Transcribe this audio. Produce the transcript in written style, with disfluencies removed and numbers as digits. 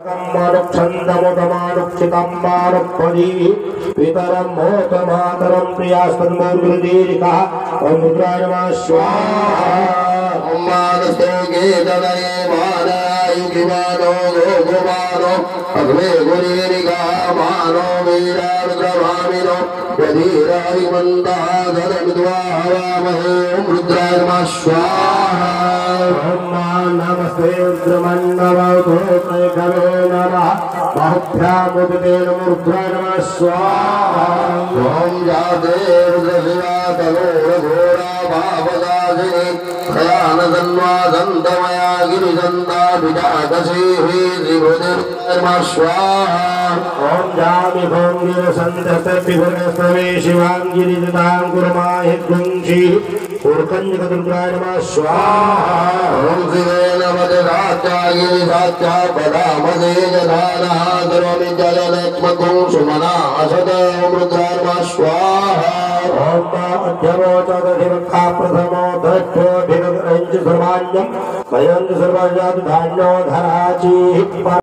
मानुक्षन्दमुदमानुक्षितम्बानुपदी पितरं मोतमातरं प्रियास्तन्मूर्गुरुदीरिका ॐ रुद्राय नमः स्वाहा ॐ मानस्तोगे ददये मानायुगिमानो गोगुमानो अग्ने गुरीरिका मानो वीरारुद्रभामिनो यदीरारिमन्दः गदमिद्वाहवामहे ॐ रुद्राय नमः स्वाहा नमस्ते रुद्रमण्डलधोत्रैकवे नमः बाहुभ्यामुदितेन रुद्राय नमः स्वाहा ॐ जाते रुद्रशिवा तनोरघोरा भावदासिनी खयानसन्वादन्तमया गिरिजन्ताभिजातसीः श्रीभुतिरुद्राय नमः स्वाहा ॐ जामि भोङ्गिरसन्तस्तभिभुरस्तवे शिवां गिरिजतां कुर्माहि गुंषि पूर्कञ्जकदुर्गाय नमः स्वाहा ॐ शिवेन वज्रात्यागिरिसात्या पदामदे जधानः करोमि जललक्ष्मकुं सुमना असत ॐ रुद्राय नमः स्वाहा ॐ अध्यवोचदधिवक्ता प्रथमो दक्षोऽभिरञ्च सर्वाण्यं वयं सर्वजातु धान्यो धराचीः